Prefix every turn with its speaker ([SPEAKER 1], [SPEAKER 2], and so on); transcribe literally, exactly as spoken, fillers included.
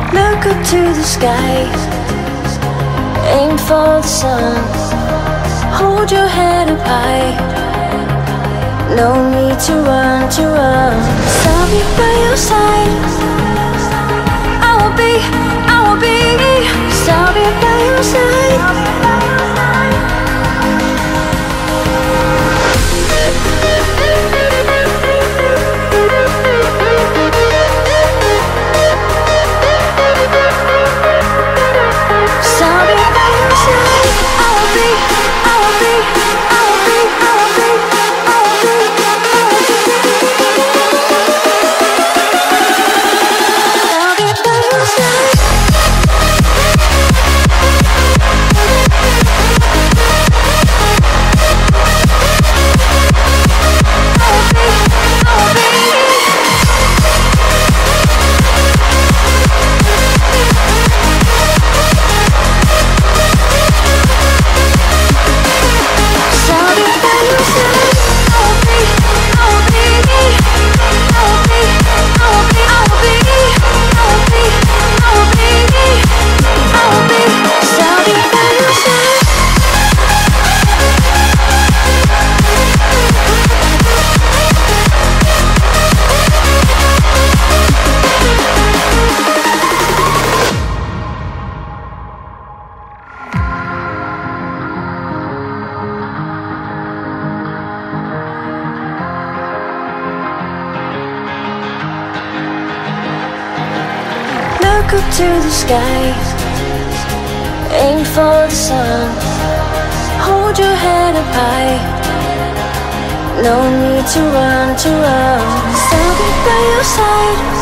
[SPEAKER 1] Look up to the sky, aim for the sun. Hold your head up high, no need to run, to run. I'll be by your side, I will be, I will be. I'll be by your side. Look up to the sky, aim for the sun. Hold your head up high, no need to run, to run. I'll be by your side.